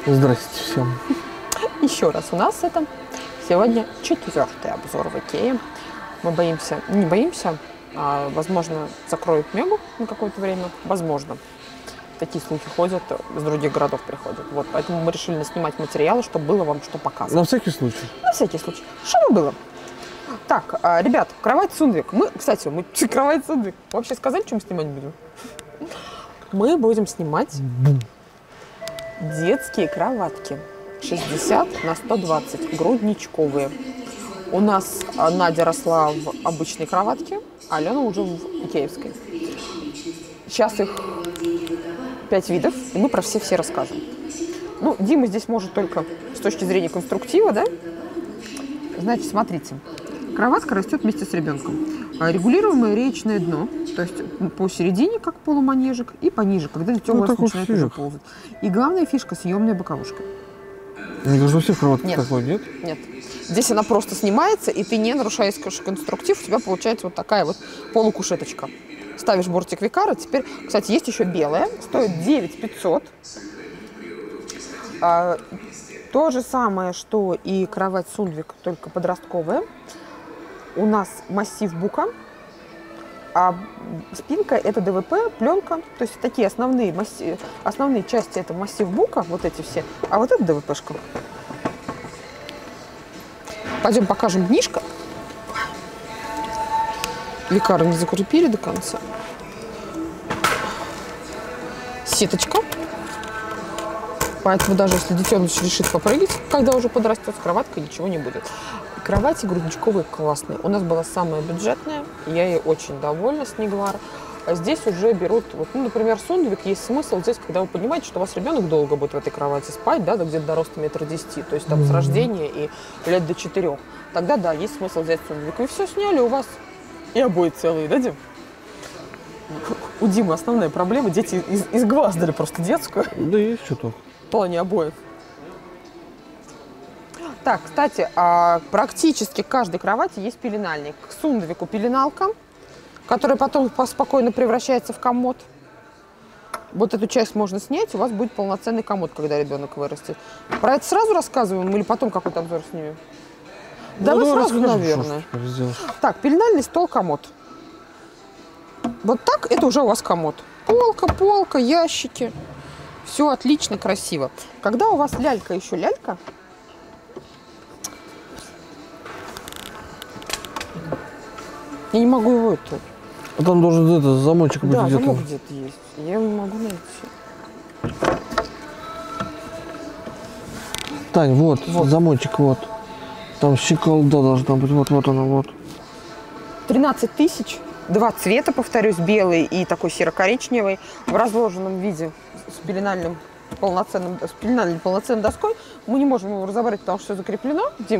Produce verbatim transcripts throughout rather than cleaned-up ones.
Здрасте всем. Еще раз у нас это сегодня четвертый обзор в Икее. Мы боимся, не боимся, а, возможно, закроют Мегу на какое-то время. Возможно. Такие слухи ходят, из других городов приходят. Вот, поэтому мы решили снимать материалы, чтобы было вам что показывать. На всякий случай. На всякий случай. Чтобы было. Так, ребят, кровать Сундвик. Мы, кстати, мы кровать Сундвик. Вообще сказали, что мы снимать будем? Мы будем снимать детские кроватки. шестьдесят на сто двадцать. Грудничковые. У нас Надя росла в обычной кроватке, а Алена уже в икеевской. Сейчас их пять видов, и мы про все-все расскажем. Ну, Дима здесь может только с точки зрения конструктива, да? Значит, смотрите. Кроватка растет вместе с ребенком. Регулируемое реечное дно, то есть посередине, как полуманежик, и пониже, когда дитё у вас начинает уже ползать. И главная фишка – съемная боковушка. Мне кажется, у всех кроватках нет. такой, нет? Нет. Здесь она просто снимается, и ты, не нарушая конструктив, у тебя получается вот такая вот полукушеточка. Ставишь бортик Викара. Теперь, кстати, есть еще белая, стоит девять пятьсот. А, то же самое, что и кровать Сундвик, только подростковая. У нас массив бука, а спинка это ДВП, пленка. То есть такие основные, массив, основные части это массив бука, вот эти все, а вот это ДВПшка. Пойдем покажем днишко. Викара не закрепили до конца. Сеточка. Поэтому даже если детеныш решит попрыгать, когда уже подрастет, с кроваткой ничего не будет. Кровати грудничковые классные. У нас была самая бюджетная. Я ей очень довольна, Снеглар. А здесь уже берут, вот, ну, например, Сундвик, есть смысл здесь, когда вы понимаете, что у вас ребенок долго будет в этой кровати спать, да, где-то до роста метр десять, то есть там mm-hmm. с рождения и лет до четырех. Тогда, да, есть смысл взять Сундвик. И все сняли, у вас и обои целые, да, Дим? У Димы основная проблема, дети из, изгваздали просто детскую. Да есть что только. В плане обоев. Так, кстати, практически к каждой кровати есть пеленальник. К Сундвику пеленалка, которая потом спокойно превращается в комод. Вот эту часть можно снять, у вас будет полноценный комод, когда ребенок вырастет. Про это сразу рассказываем или потом какой-то обзор снимем? Да, ну, сразу, расскажу, наверное. Так, пеленальный стол, комод. Вот так это уже у вас комод. Полка, полка, ящики. Все отлично, красиво. Когда у вас лялька, еще лялька, я не могу его это. А там должен это, замочек быть да, где-то. Да, замок где-то есть. Я его не могу найти. Тань, вот, вот, замочек, вот. Там щеколда должна быть, вот, вот она, вот. тринадцать тысяч. Два цвета, повторюсь, белый и такой серо-коричневый. В разложенном виде с пеленальным полноценным, с пеленальной полноценной доской. Мы не можем его разобрать, потому что все закреплено. Дим.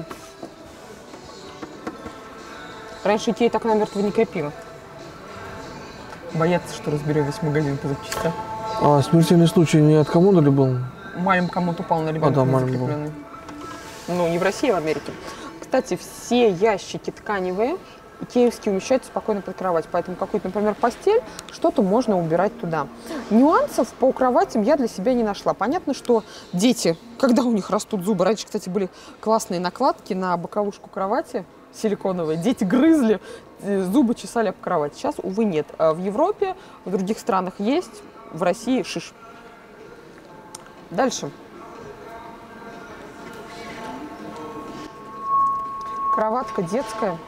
Раньше Икея так намертво не крепила. Боятся, что разберем весь магазин по запчастям. А смертельный случай не от комода ли был? Малим комод упал на ребенка, а, да, закрепленный. Ну, не в России, а в Америке. Кстати, все ящики тканевые, икеевские, умещаются спокойно под кровать. Поэтому какую-то, например, постель, что-то можно убирать туда. Нюансов по кроватям я для себя не нашла. Понятно, что дети, когда у них растут зубы, раньше, кстати, были классные накладки на боковушку кровати, силиконовые. Дети грызли, зубы чесали об кровать. Сейчас, увы, нет. В Европе, в других странах есть, в России шиш. Дальше. Кроватка детская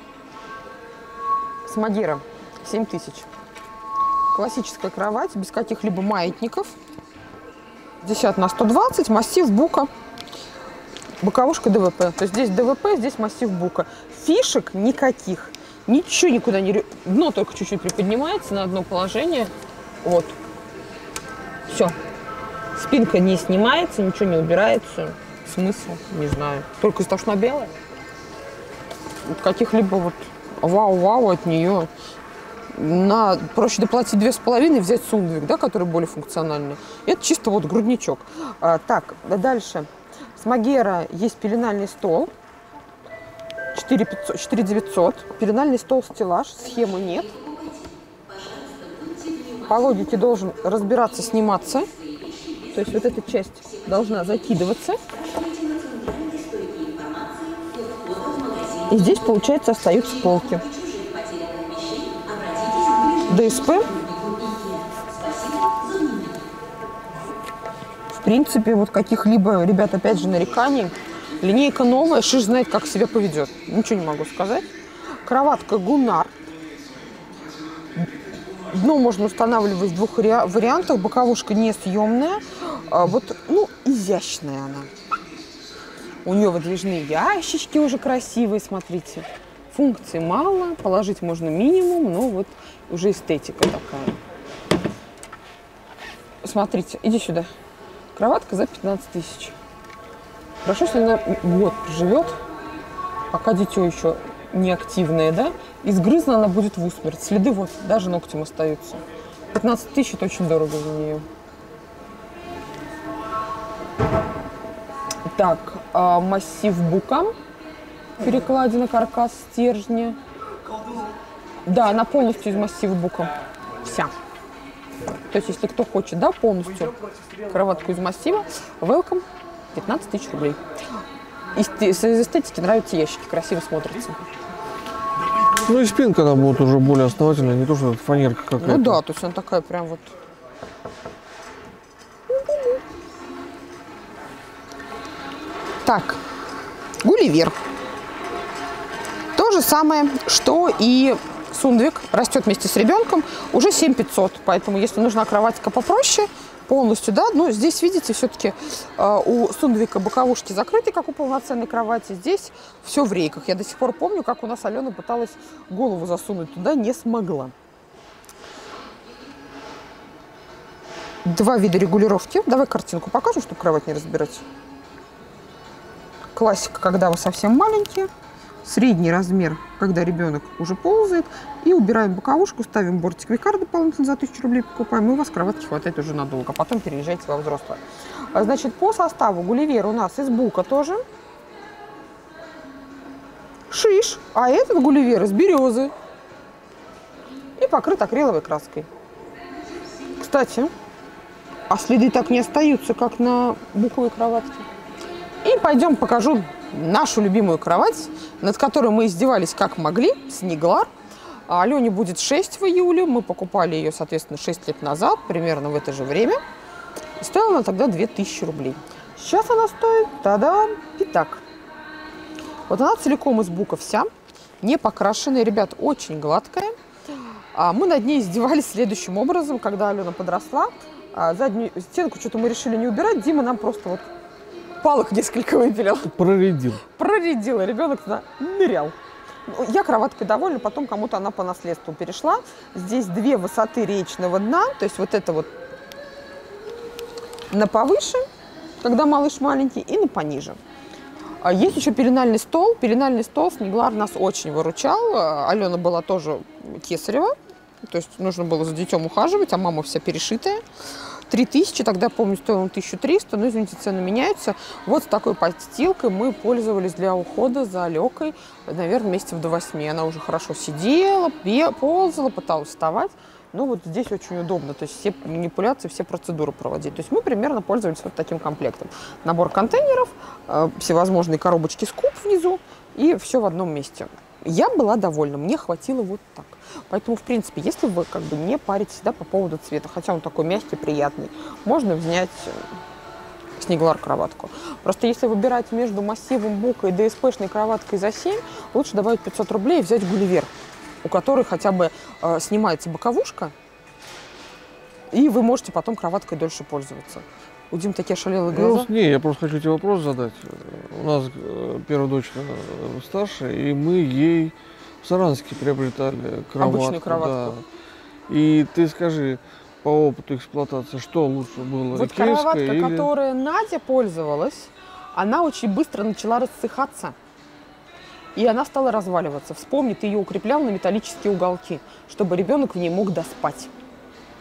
с Магера, семь тысяч. Классическая кровать, без каких-либо маятников. пятьдесят на сто двадцать, массив бука. Боковушка ДВП. То есть здесь ДВП, здесь массив бука. Фишек никаких. Ничего никуда не... Дно только чуть-чуть приподнимается на одно положение. Вот. Все. Спинка не снимается, ничего не убирается. Смысл? Не знаю. Только из-за того, что она белая. Вот каких-либо вот вау-вау от нее. На... Проще доплатить две с половиной и взять Сундвик, да, который более функциональный. Это чисто вот грудничок. А, так, дальше. С Магера есть пеленальный стол. четыре девятьсот. Пеленальный стол стеллаж. Схемы нет. По логике должен разбираться, сниматься. То есть вот эта часть должна закидываться. И здесь, получается, остаются полки. ДСП. В принципе, вот каких-либо, ребят, опять же, нареканий. Линейка новая, шиш знает, как себя поведет. Ничего не могу сказать. Кроватка Гуннар. Дно можно устанавливать в двух вариантах. Боковушка несъемная. А вот, ну, изящная она. У нее выдвижные ящички уже красивые, смотрите. Функций мало, положить можно минимум, но вот уже эстетика такая. Смотрите, иди сюда. Кроватка за пятнадцать тысяч. Хорошо, если она год проживет, пока дитё еще не активное, да, и сгрызна она будет в усмерть. Следы вот, даже ногтем остаются. пятнадцать тысяч – это очень дорого за нее. Так, а массив бука, перекладина, каркас, стержни. Да, она полностью из массива бука. Вся. То есть, если кто хочет, да, полностью кроватку из массива, welcome, пятнадцать тысяч рублей. Из, из эстетики нравятся ящики, красиво смотрятся. Ну и спинка она будет уже более основательная, не то, что фанерка какая-то. Ну да, то есть она такая прям вот... Так, Гулливер. То же самое, что и Сундвик. Растет вместе с ребенком. Уже семь тысяч пятьсот. Поэтому, если нужна кроватка попроще, полностью, да, ну, здесь, видите, все-таки э, у Сундвика боковушки закрыты, как у полноценной кровати. Здесь все в рейках. Я до сих пор помню, как у нас Алена пыталась голову засунуть туда, не смогла. Два вида регулировки. Давай картинку покажем, чтобы кровать не разбирать. Классика, когда вы совсем маленькие. Средний размер, когда ребенок уже ползает. И убираем боковушку, ставим бортик Викар дополнительно за тысячу рублей покупаем. И у вас кроватки хватает уже надолго. Потом переезжайте во взрослое. Значит, по составу Гулливер у нас из бука тоже. Шиш. А этот Гулливер из березы. И покрыт акриловой краской. Кстати, а следы так не остаются, как на буковой кроватке. И пойдем покажу нашу любимую кровать, над которой мы издевались как могли, Снеглар. А Алене будет шесть в июле. Мы покупали ее, соответственно, шесть лет назад, примерно в это же время. И стоила она тогда две тысячи рублей. Сейчас она стоит, та-дам, пятак. Вот она целиком из бука вся, не покрашенная, ребят, очень гладкая. А мы над ней издевались следующим образом, когда Алена подросла. А заднюю стенку что-то мы решили не убирать. Дима нам просто вот палок несколько выпилил. Проредил. Проредил, и ребенок туда нырял. Я кроваткой довольна, потом кому-то она по наследству перешла. Здесь две высоты речного дна, то есть вот это вот на повыше, когда малыш маленький, и на пониже. Есть еще пеленальный стол. Пеленальный стол Снеглар нас очень выручал. Алена была тоже кесарева, то есть нужно было за детем ухаживать, а мама вся перешитая. три тысячи, тогда, помню, стоило тысяча триста, но, извините, цены меняются. Вот с такой подстилкой мы пользовались для ухода за Алекой, наверное, месяцев до восьми. Она уже хорошо сидела, ползала, пыталась вставать. Ну, вот здесь очень удобно, то есть все манипуляции, все процедуры проводить. То есть мы примерно пользовались вот таким комплектом. Набор контейнеров, всевозможные коробочки скуп внизу и все в одном месте. Я была довольна, мне хватило вот так. Поэтому, в принципе, если вы как бы не паритесь, да, по поводу цвета, хотя он такой мягкий, приятный, можно взять Снеглар кроватку. Просто если выбирать между массивом бука и ДСПшной кроваткой за семь, лучше добавить пятьсот рублей и взять Гулливер, у которой хотя бы э, снимается боковушка, и вы можете потом кроваткой дольше пользоваться. У Димы такие ошалелые глаза. Ну, не, я просто хочу тебе вопрос задать. У нас э, первая дочка э, старшая, и мы ей в Саранске приобретали кроватку. Обычную кроватку. Да. И ты скажи, по опыту эксплуатации, что лучше было? Вот икеевская кроватка, или... которой Надя пользовалась, она очень быстро начала рассыхаться. И она стала разваливаться. Вспомни, ты ее укреплял на металлические уголки, чтобы ребенок в ней мог доспать.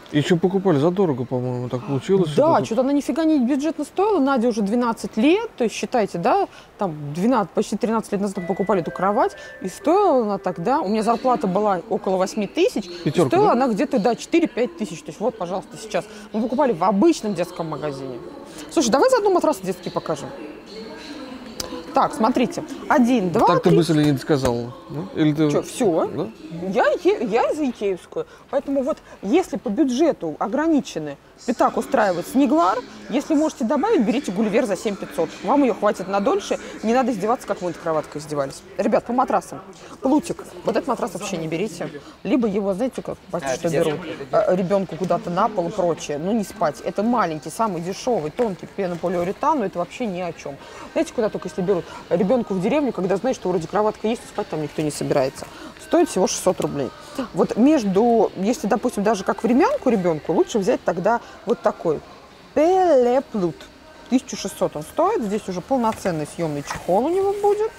Еще покупали задорого, по-моему, так получилось. Да, что-то она нифига не бюджетно стоила. Надя уже двенадцать лет, то есть считайте, да, там двенадцать, почти тринадцать лет назад покупали эту кровать, и стоила она тогда, у меня зарплата была около восьми тысяч, и стоила, да? Она где-то, да, четыре-пять тысяч. То есть вот, пожалуйста, сейчас. Мы покупали в обычном детском магазине. Слушай, давай заодно матрасы детские покажем. Так, смотрите, один, два, Так три. ты быстро не сказала? Да? Или ты... Что, все? Да? Я, я за икеевскую. Поэтому вот, если по бюджету ограничены, пятак устраивает Снеглар, если можете добавить, берите Гулливер за семь пятьсот. Вам ее хватит на дольше, не надо издеваться, как мы над кроваткой издевались. Ребят, по матрасам. Плутик. Вот этот матрас вообще не берите. Либо его, знаете, как батюшка берут, ребенку куда-то на пол и прочее. Ну, не спать. Это маленький, самый дешевый, тонкий пенополиуретан, но это вообще ни о чем. Знаете, куда только если берут ребенку в деревню, когда знаешь, что вроде кроватка есть, спать там никто не собирается. Стоит всего шестьсот рублей. Вот между, если, допустим, даже как времянку ребенку, лучше взять тогда вот такой Пелеплут. тысяча шестьсот он стоит. Здесь уже полноценный съемный чехол у него будет.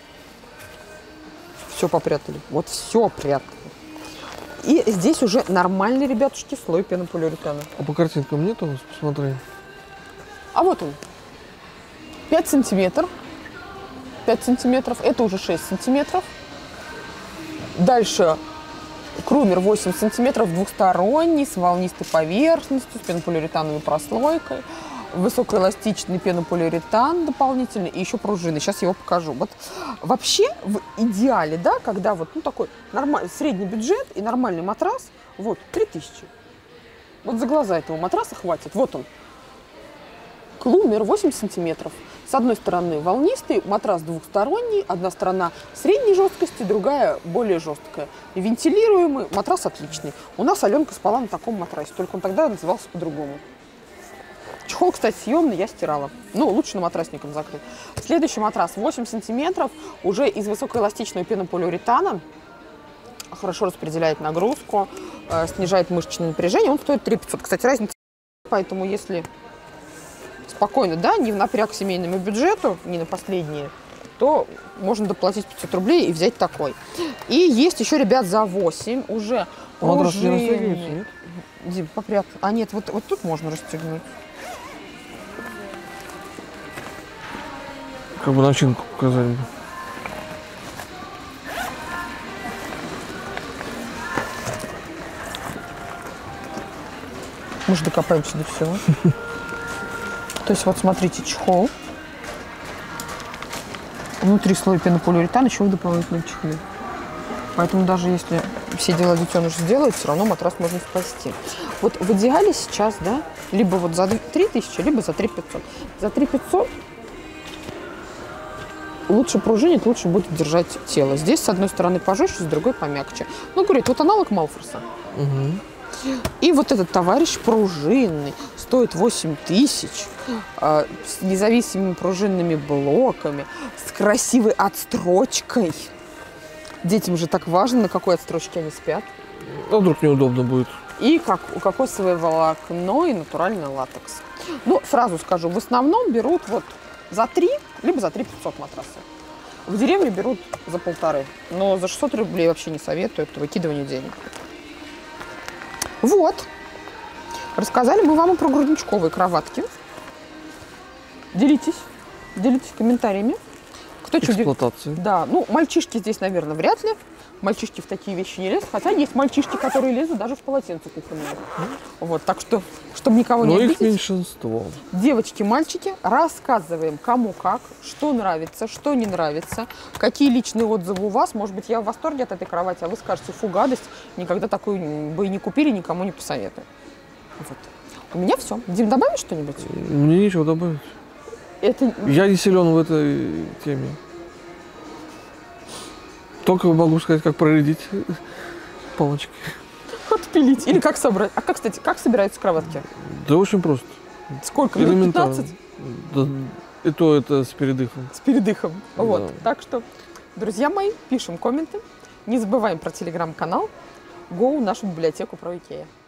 Все попрятали. Вот все прятали. И здесь уже нормальный, ребятушки, слой пенополиуретана. А по картинкам нет у нас? Посмотри. А вот он. пять сантиметров. пять сантиметров. Это уже шесть сантиметров. Дальше крумер восемь сантиметров, двухсторонний, с волнистой поверхностью, с пенополиуретановой прослойкой. Высокоэластичный пенополиуретан дополнительный и еще пружины. Сейчас я его покажу. Вот вообще в идеале, да, когда вот ну, такой нормальный средний бюджет и нормальный матрас, вот три тысячи. Вот за глаза этого матраса хватит. Вот он. Клумер восемь сантиметров. С одной стороны волнистый, матрас двухсторонний, одна сторона средней жесткости, другая более жесткая. Вентилируемый, матрас отличный. У нас Аленка спала на таком матрасе, только он тогда назывался по-другому. Чехол, кстати, съемный, я стирала. Ну, лучше на матрасником закрыть. Следующий матрас восемь сантиметров, уже из высокоэластичного пенополиуретана. Хорошо распределяет нагрузку, э, снижает мышечное напряжение. Он стоит три пятьсот. Кстати, разница, поэтому если... спокойно, да, не в напряг семейному бюджету, не на последние, то можно доплатить пятьсот рублей и взять такой. И есть еще, ребят, за восемь уже пружинные. Дим, попрятал. А нет, вот, вот тут можно расстегнуть. Как бы начинку показать. Мы же докопаемся до всего. То есть вот смотрите, чехол. Внутри слой пенополиуретана еще в дополнительном чехле. Поэтому даже если все дела детеныш сделают, все равно матрас можно спасти. Вот в идеале сейчас, да, либо вот за три тысячи, либо за три пятьсот. За три пятьсот лучше пружинит, лучше будет держать тело. Здесь с одной стороны пожестче, с другой помягче. Ну, говорит, вот аналог Малфорса. Угу. И вот этот товарищ пружинный, стоит восемь тысяч, э, с независимыми пружинными блоками, с красивой отстрочкой. Детям же так важно, на какой отстрочке они спят. А вдруг неудобно будет. И как, кокосовое волокно и натуральный латекс. Ну, сразу скажу, в основном берут вот за три, либо за три пятьсот матрасы. В деревне берут за полторы, но за шестьсот рублей вообще не советую, это выкидывание денег. Вот. Рассказали мы вам и про грудничковые кроватки. Делитесь. Делитесь комментариями. Кто Эксплуатация. Да, ну, мальчишки здесь, наверное, вряд ли. Мальчишки в такие вещи не лезут. Хотя есть мальчишки, которые лезут даже в полотенце кухонное. Вот, так что, чтобы никого не обидеть. Но их меньшинство. Девочки, мальчики, рассказываем, кому как, что нравится, что не нравится, какие личные отзывы у вас. Может быть, я в восторге от этой кровати, а вы скажете, фу, гадость, никогда такую бы и не купили, никому не посоветую. Вот. У меня все. Дим, добавишь что-нибудь? Мне нечего добавить. Это... Я не силен в этой теме. Только могу сказать, как проредить палочки. Отпилить. Или как собрать. А как, кстати, как собираются кроватки? Да очень просто. Сколько? Элементарно. пятнадцать? Да, и то это с передыхом. С передыхом. Да. Вот. Так что, друзья мои, пишем комменты. Не забываем про телеграм-канал. Go в нашу библиотеку про Икея.